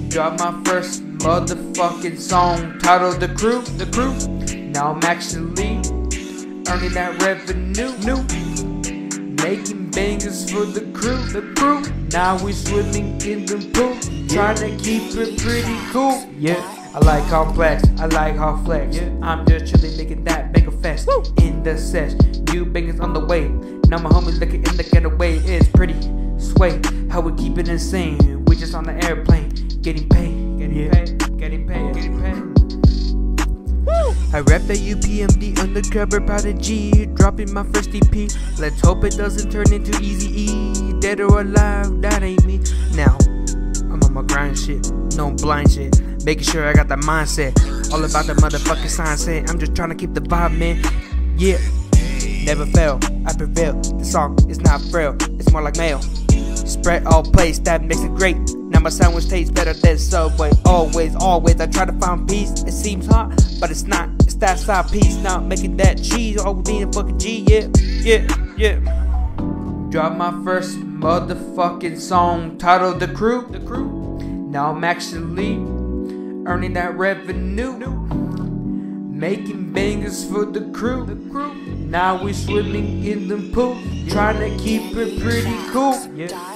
Dropped my first motherfucking song titled The Crew. Now I'm actually earning that revenue. Making bangers for the crew. Now we swimming in the pool, trying to keep it pretty cool. Yeah, I like complex, I like hard flex. I'm just chilling making that banger fest. In the sesh, new bangers on the way. Now my homies looking in the getaway. It's pretty sway, how we keep it insane. We just on the airplane, getting paid. I rap that UPMD undercover prodigy, dropping my first EP. Let's hope it doesn't turn into Eazy-E. Dead or alive, that ain't me. Now, I'm on my grind shit, no blind shit. Making sure I got the mindset, all about the motherfucking sunset. I'm just trying to keep the vibe, man. Yeah, never fail, I prevail. The song is not frail, it's more like mail. Spread all place, that makes it great. Now my sandwich tastes better than Subway. Always, I try to find peace. It seems hard, but it's not. It's that side piece. Now making that cheese, all we need a fucking G. Yeah. Dropped my first motherfucking song titled The Crew. Now I'm actually earning that revenue. Making bangers for the crew. Now we swimming in the pool, trying to keep it pretty cool. Yeah.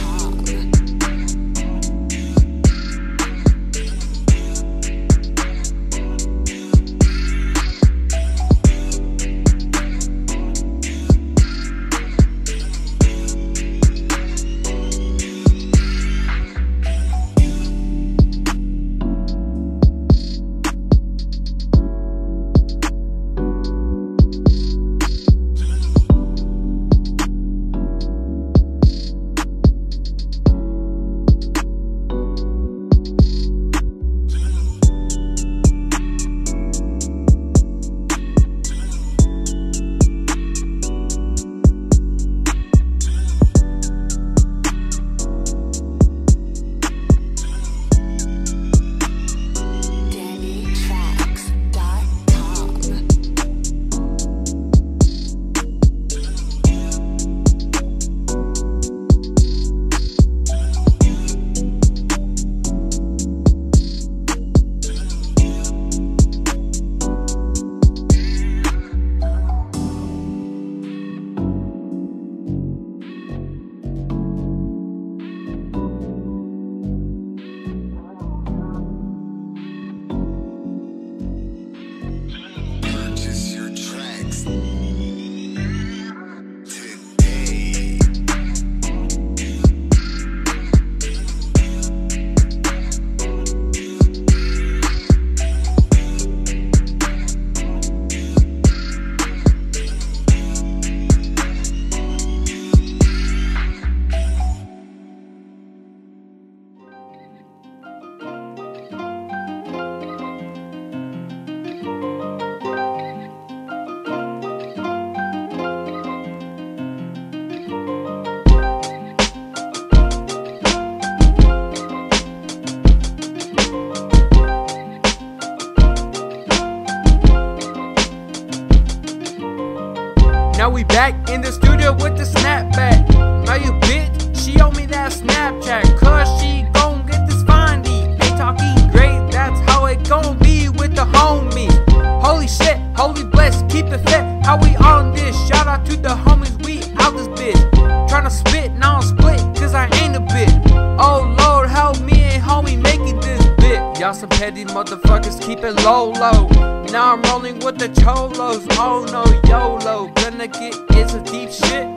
Now we back in the studio with the snapback. Now you bitch, she owe me that Snapchat, cause she gon' get this findy. Ain't talking great, that's how it gon' be with the homies. Holy shit, holy bless, keep it fit. How we on this? Shout out to the homies, we out this bitch. Tryna spit, now I'm split, cause I ain't a bit. Oh Lord, help me and homie making this bit. Y'all some petty motherfuckers, keep it low. Now I'm rolling with the cholos. Oh no, YOLO, gonna get into deep shit.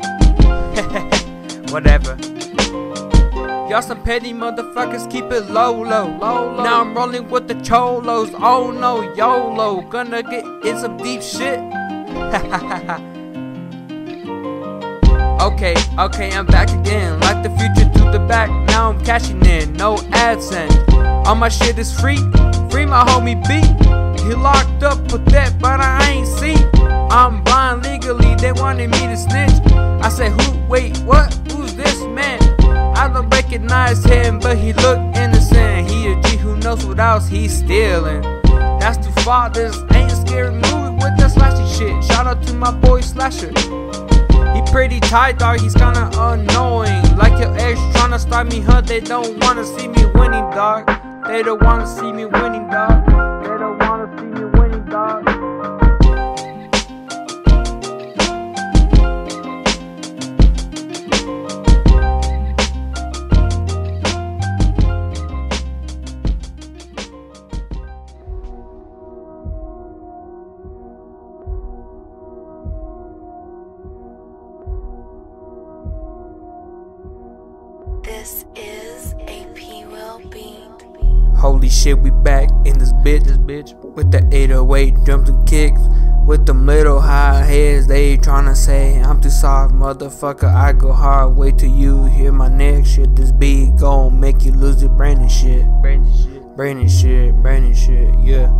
Whatever. Y'all some petty motherfuckers, keep it low. Now I'm rolling with the cholos. Oh no, YOLO, gonna get in some deep shit. Okay, I'm back again. Like the future to the back, now I'm cashing in. No AdSense, all my shit is free. Free my homie B. He locked up for that, but I ain't see. I'm blind legally, they wanted me to snitch. I said, who? Wait, what? Who's this man? I don't recognize him, but he looked innocent. He a G, who knows what else he's stealing. That's two fathers, ain't a scary movie with that slashy shit. Shout out to my boy Slasher. He pretty tight, dog, he's kinda annoying. Like your ex tryna start me, huh? They don't wanna see me winning, dog. They don't wanna see me winning, dog. They don't wanna see me winning, dog. This is AP Will Beat. Holy shit, we back in this bitch with the 808 drums and kicks. With them little high heads, they tryna say I'm too soft, motherfucker. I go hard. Wait till you hear my next shit. This beat gon' make you lose your brain and shit. Brain and shit, yeah.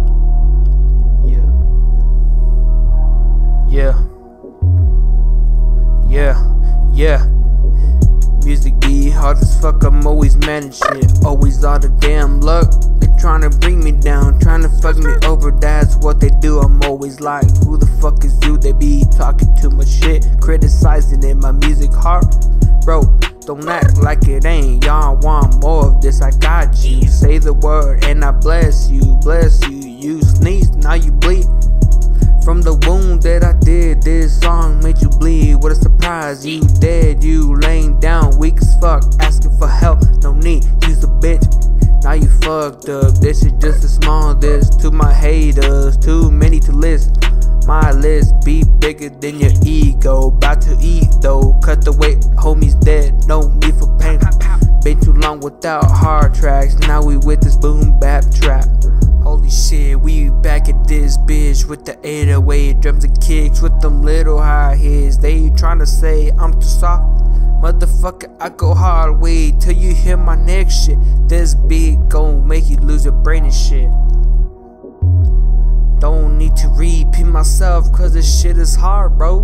Music be hard as fuck, I'm always mad and shit. Always all the damn luck. They tryna bring me down, tryna fuck me over, that's what they do. I'm always like, who the fuck is you? They be talking too much shit, criticizing it, my music hard. Bro, don't act like it ain't. Y'all want more of this, I got you. Say the word and I bless you. You sneeze, now you bleed. From the wound that I did, this song made you bleed. What a surprise, you dead, you laying down, weak as fuck, asking for help, no need, use a bitch. Now you fucked up, this is just a small diss to my haters, too many to list. My list be bigger than your ego, about to eat though, cut the weight, homies dead, no need for pain. Been too long without hard tracks, now we with this boom bap trap. Holy shit, we back at this bitch with the 808 drums and kicks. With them little high heads, they tryna say I'm too soft, motherfucker. I go hard, wait till you hear my next shit. This beat gon' make you lose your brain and shit. Don't need to repeat myself, cause this shit is hard, bro.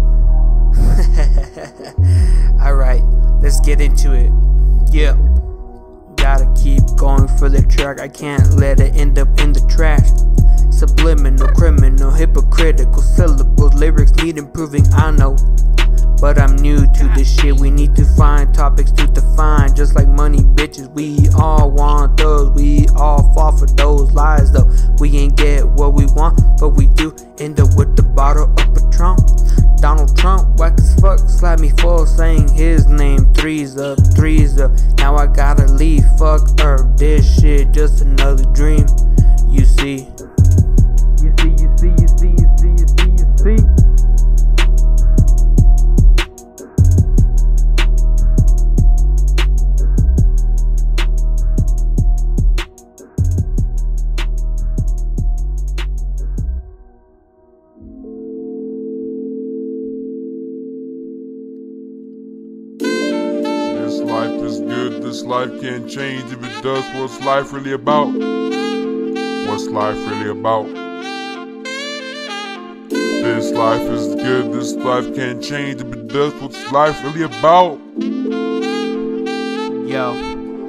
Alright, let's get into it. Yeah. Gotta keep going for the track, I can't let it end up in the trash. Subliminal, criminal, hypocritical syllables, lyrics need improving, I know. But I'm new to this shit, we need to find topics to define. Just like money, bitches, we all want those. We all fall for those lies though. We ain't get what we want, but we do end up with the bottle of Patron. Donald Trump, whack as fuck, slap me full saying his name. Threes up, now I gotta leave, fuck Earth, this shit just another dream. You see. Life is good, this life can't change. If it does, what's life really about? What's life really about? This life is good, this life can't change. If it does, what's life really about? Yo.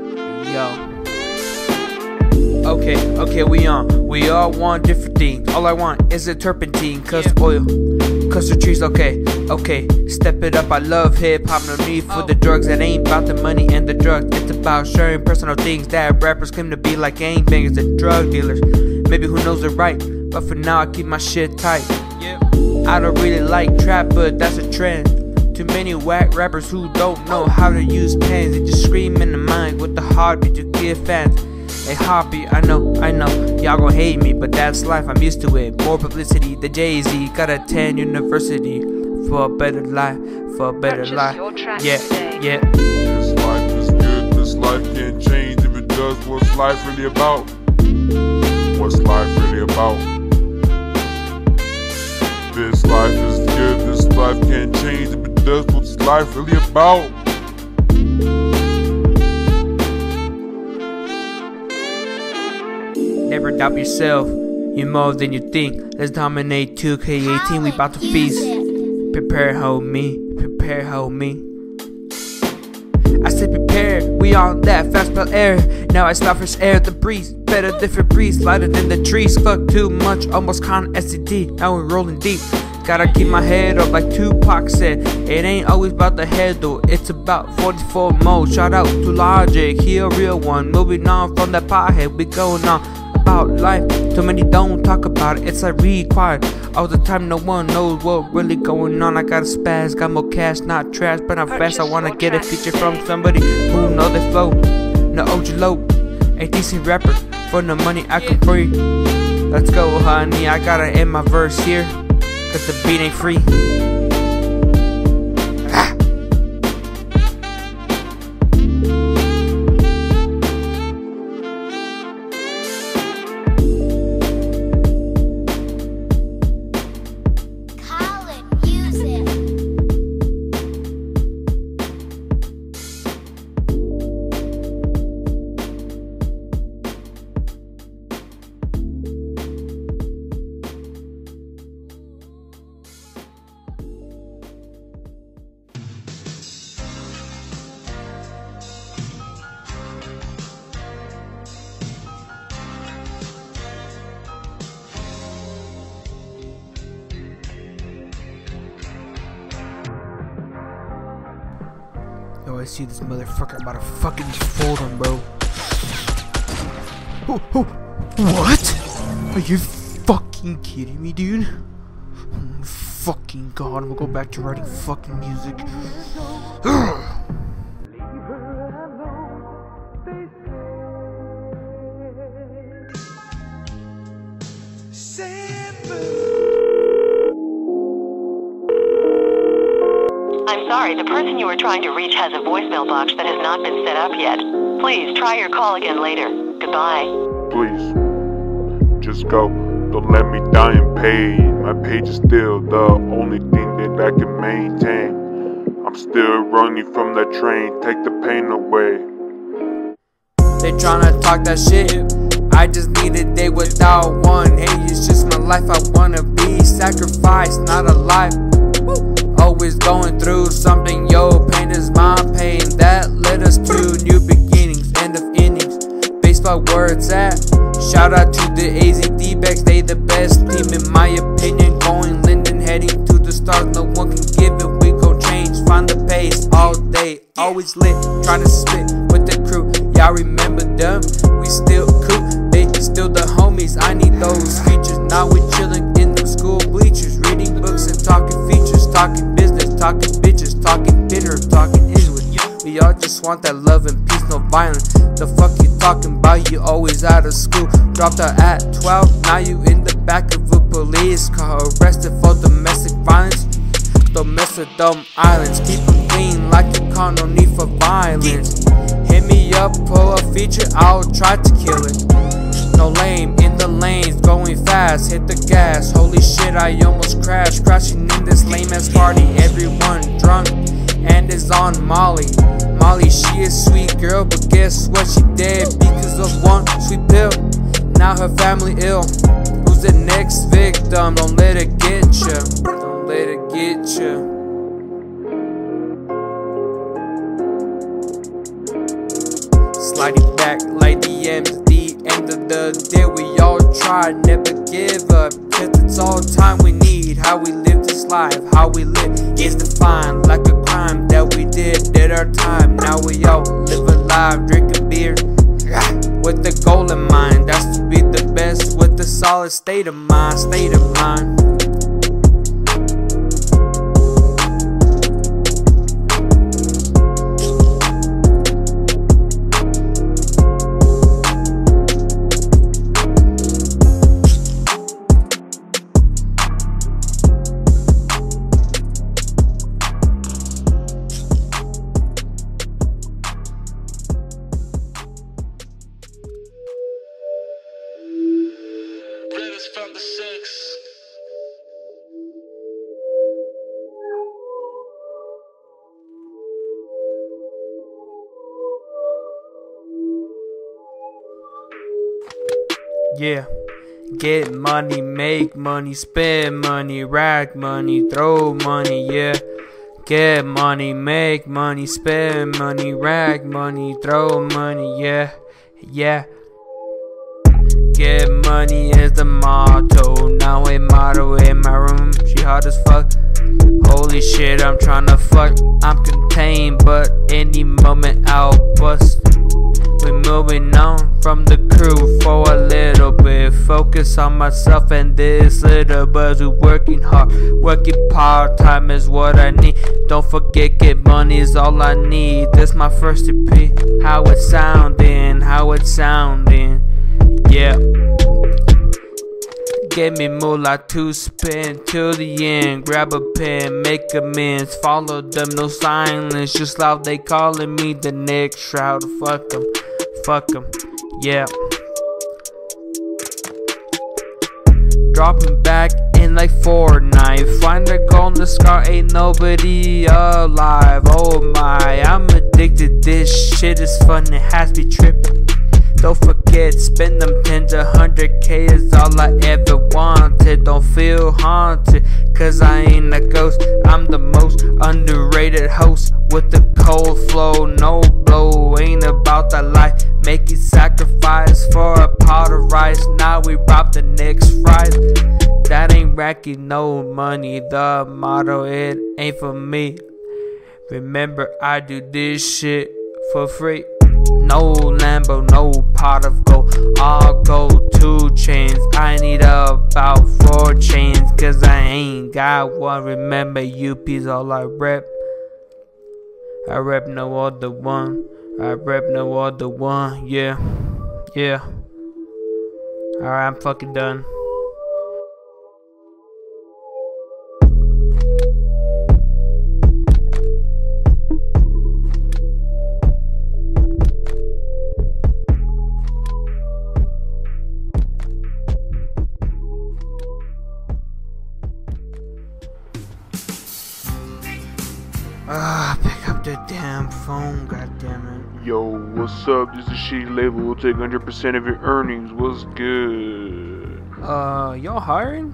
Okay, we on. We all want different things. All I want is a turpentine, cause oil, cause the trees, okay. Step it up, I love hip-hop, no need for the drugs. That ain't about the money and the drugs. It's about sharing personal things that rappers claim to be like gangbangers and drug dealers. Maybe who knows it right, but for now I keep my shit tight. I don't really like trap, but that's a trend. Too many whack rappers who don't know how to use pens. They just scream in the mic with the heartbeat to give fans a hobby. I know, y'all gon' hate me, but that's life, I'm used to it. More publicity than Jay-Z, got a 10 university for a better life, Yeah. This life is good, this life can't change. If it does, what's life really about? What's life really about? This life is good, this life can't change. If it does, what's life really about? Never doubt yourself, you're more than you think. Let's dominate 2K18, we bout to feast. Prepare, homie. I said prepare, we on that fast spell air. Now I stop fresh air, the breeze, better different breeze, lighter than the trees. Fuck too much, almost con SCD, now we're rolling deep. Gotta keep my head up like Tupac said. It ain't always about the head though, it's about 44 more. Shout out to Logic, he a real one. Moving on from that pothead, we going on about life. Too many don't talk about it, it's like required. All the time no one knows what really going on. I got a spaz, got more cash, not trash, but I'm fast. I wanna get a feature from somebody who know they flow. No OG low, a decent rapper. For the money I can free. Let's go honey, I gotta end my verse here, cause the beat ain't free. Yo, I see this motherfucker about to fucking just fold him, bro. What? Are you fucking kidding me, dude? Oh, fucking god, I'm gonna go back to writing fucking music. I'm sorry, the person you were trying to reach has a voicemail box that has not been set up yet. Please try your call again later. Goodbye. Please, just go. Don't let me die in pain. My page is still the only thing that I can maintain. I'm still running from that train, take the pain away. They tryna talk that shit. I just need a day without one. Hey, it's just my life. I wanna be sacrificed, not alive. Always going through something, yo, pain is my pain. That led us to new beginnings, end of innings. Baseball where it's at. Shout out to the AZD-backs, they the best team in my opinion. Going Linden, heading to the stars, no one can give it. We gon' change, find the pace all day. Always lit, trying to spit with the crew. Y'all remember them? We still cool, they still the homies. I need those features. Now we chillin' in the school bleachers, reading books and talking features, talking business, talking bitches, talking bitter, talking English. We all just want that love and peace, no violence. The fuck you talking about? You always out of school. Dropped out at 12, now you in the back of a police car, arrested for domestic violence. Don't mess with them islands, keep them clean like a car, no need for violence. Hit me up for a feature, I'll try to kill it. No lame in the lanes, going fast, hit the gas. Holy shit, I almost crashed, crashing in this lame ass party. Everyone drunk and is on Molly. Molly, she is sweet girl, but guess what? She dead because of one sweet pill. Now her family ill. Who's the next victim? Don't let it get ya. Don't let it get ya. Sliding back like DMs, the end of the day. We all try, never give up, cause it's all time we need. How we live this life, how we live is defined like a crime that we did our time. Now we all live alive, drinking beer with the goal in mind. That's to be the best with a solid state of mind, state of mind. From the six. Yeah. Get money, make money, spend money, rack money, throw money, yeah. Get money, make money, spend money, rack money, throw money, yeah. Yeah. Get money is the motto. Now a motto in my room. She hard as fuck. Holy shit, I'm tryna fuck. I'm contained, but any moment I'll bust. We're moving on from the crew for a little bit. Focus on myself and this little buzz. We're working hard, working part-time is what I need. Don't forget, get money is all I need. This my first EP. How it sounding, how it sounding. Yeah. Get me moolah to spin till the end. Grab a pen, make amends. Follow them, no silence. Just loud, they calling me the next shroud. Fuck them, fuck them, yeah. Dropping back in like Fortnite. Find a golden scar, ain't nobody alive. Oh my, I'm addicted. This shit is fun, it has me tripping. Don't forget, spend them 10 to 100K is all I ever wanted. Don't feel haunted, cause I ain't a ghost. I'm the most underrated host with the cold flow, no blow. Ain't about that life, making sacrifice for a pot of rice. Now we rob the next fries. That ain't racking no money, the motto, it ain't for me. Remember, I do this shit for free. No Lambo, no pot of gold. I'll go 2 chains. I need about 4 chains, cause I ain't got one. Remember, UP's all I rep. I rep no other one. I rep no other one. Yeah, yeah. Alright, I'm fucking done. Pick up the damn phone, goddammit. Yo, what's up? This is Sheet Label. We'll take 100% of your earnings. What's good? Y'all hiring?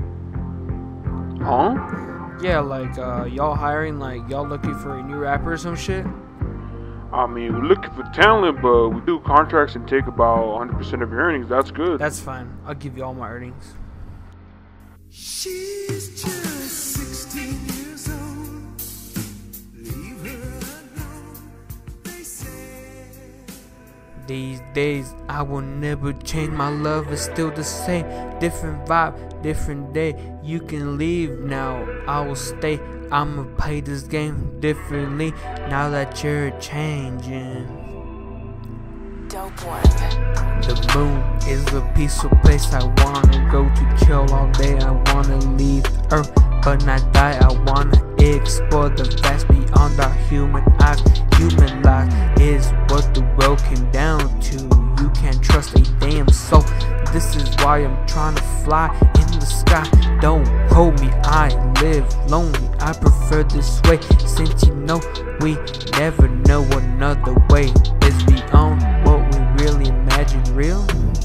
Huh? Yeah, like, y'all hiring, like, y'all looking for a new rapper or some shit? I mean, we're looking for talent, but we do contracts and take about 100% of your earnings. That's good. That's fine. I'll give you all my earnings. She's just 16 years old. Leave her alone, they say. These days, I will never change. My love is still the same. Different vibe, different day. You can leave now, I will stay. I'ma play this game differently now that you're changing. Dope one. The moon is a peaceful place I wanna go to chill all day. I wanna leave Earth but not die. I wanna explore the vast beyond our human eyes. Human life is what the world came down to. You can't trust a damn soul. This is why I'm trying to fly in the sky. Don't hold me, I live lonely. I prefer this way, since you know we never know another way. Is beyond what we really imagine real.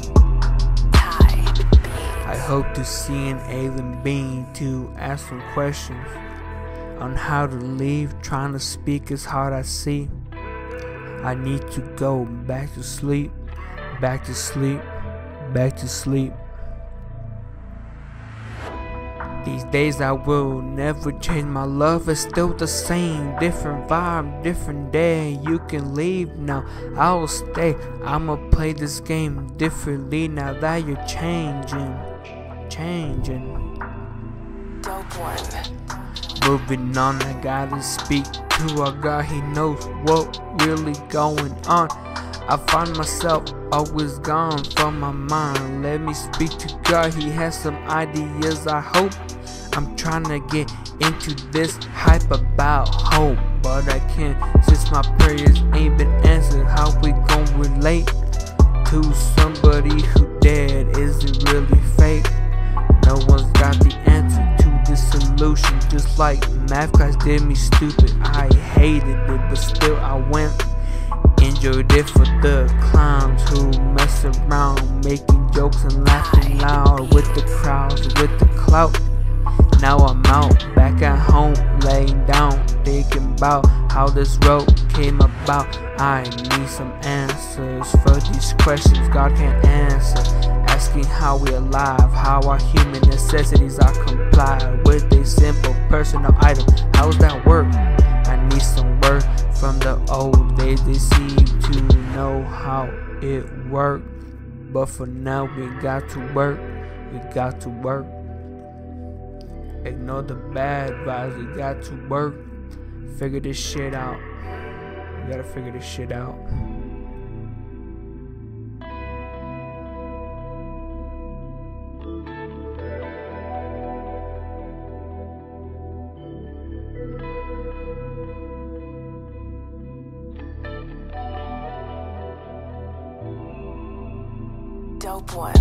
I hope to see an alien being to ask some questions on how to leave. Trying to speak is hard, I see. I need to go back to sleep, back to sleep, back to sleep. These days I will never change. My love is still the same. Different vibe, different day. You can leave now, I will stay. I'ma play this game differently now that you're changing. Dope one. Moving on, I gotta speak to a God. He knows what really going on. I find myself always gone from my mind. Let me speak to God, he has some ideas, I hope. I'm trying to get into this hype about hope, but I can't since my prayers ain't been answered. How we gon' relate to somebody who dead? Is it really fake? No one's got the answer to this solution. Just like math class did me stupid, I hated it, but still I went. Enjoyed it for the clowns who mess around, making jokes and laughing loud with the crowds, with the clout. Now I'm out, back at home, laying down, thinking about how this road came about. I need some answers for these questions God can't answer. Ask asking how we alive, how our human necessities are complied with a simple personal item. How's that work? I need some work from the old days. They seem to know how it worked, but for now we got to work. We got to work. Ignore the bad vibes. We got to work. Figure this shit out. We gotta figure this shit out. Dope one.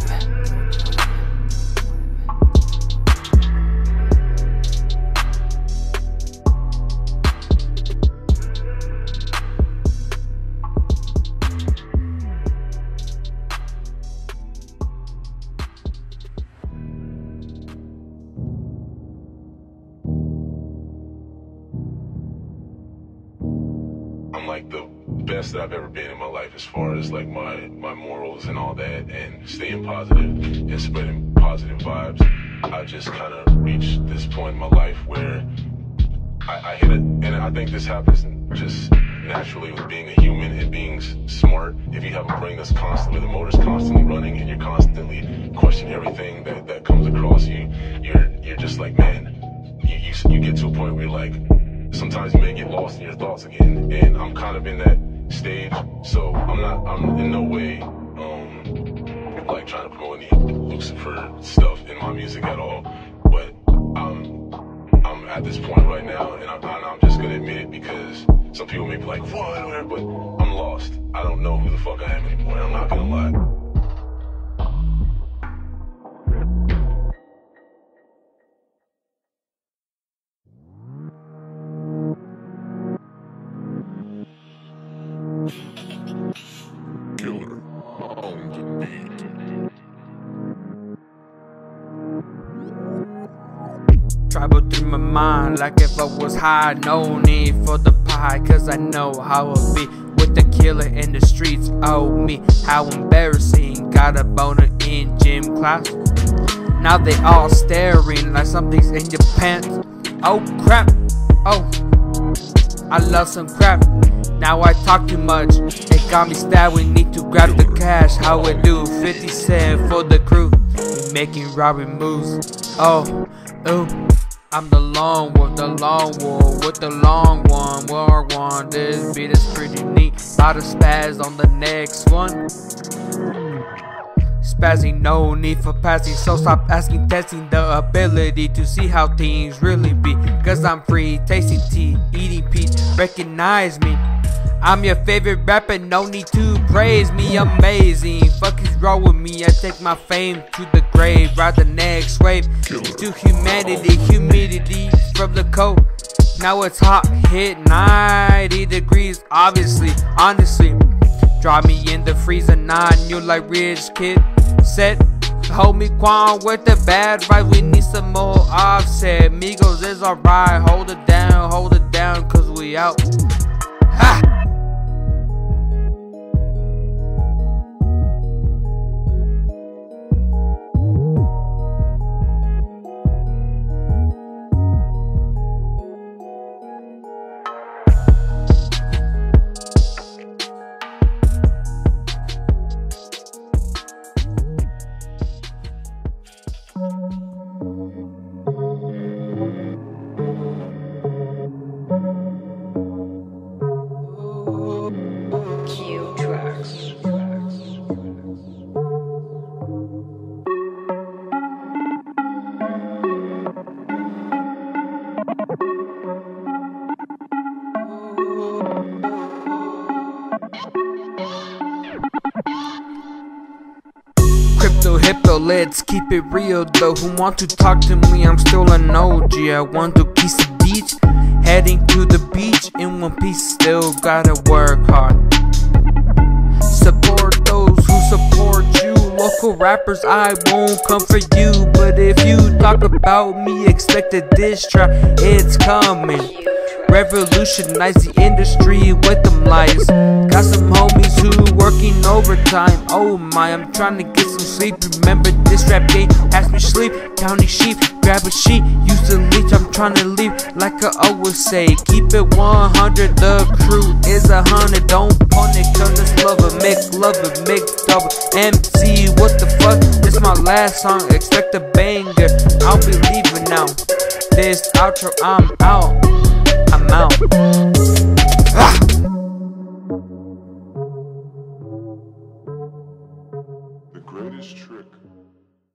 I'm like the best that I've ever been in my life as far as like my morals and all that, and staying positive and spreading positive vibes. I just kind of reached this point in my life where I hit it, and I think this happens just naturally with being a human and being smart. If you have a brain that's constantly, the motor's constantly running, and you're constantly questioning everything that comes across you, you're just like, man, you get to a point where you're like, sometimes you may get lost in your thoughts again, and I'm kind of in that stage. So I'm in no way like trying to promote any Lucifer stuff in my music at all, but I'm at this point right now, and I'm just gonna admit it, because some people may be like, what, or whatever, but I'm lost. I don't know who the fuck I am anymore, and I'm not gonna lie. Killer on the beat. Travel through my mind like if I was high. No need for the pie, cause I know how it be with the killer in the streets. Oh me, how embarrassing. Got a boner in gym class. Now they all staring like something's in your pants. Oh crap, oh, I love some crap. Now I talk too much, it got me stabbed. We need to grab the cash, how it do. 50 cents for the crew, we making robbery moves. Oh, ooh, I'm the lone wolf, the lone wolf with the long one. War one, this beat is pretty neat. About to spaz on the next one. Spazzing, no need for passing, so stop asking, testing the ability to see how things really be. Cause I'm free, tasting tea, eating peach, recognize me. I'm your favorite rapper, no need to praise me, amazing. Fuck is wrong with me, I take my fame to the grave. Ride the next wave to humanity, humidity from the cold. Now it's hot, hit 90 degrees, obviously, honestly. Drop me in the freezer 9, you like rich kid. Set, hold me Quan with the bad vibes, we need some more Offset. Migos is alright, hold it down, cause we out. Ha! Q tracks. Crypto hippo, let's keep it real though. Who want to talk to me? I'm still an OG. I want to kiss the beach, heading to the beach in one piece. Still gotta work hard. Support those who support you. Local rappers, I won't come for you, but if you talk about me, expect a diss track. It's coming. Revolutionize the industry with them lies. Got some homies who working overtime. Oh my, I'm trying to get some sleep. Remember this rap game has me sleep. County sheep, grab a sheet, use the leech. I'm trying to leave like I always say. Keep it 100, the crew is 100. Don't punish, cause it's love a make double MC. What the fuck? This my last song, expect a banger. I'll be leaving now. This outro, I'm out.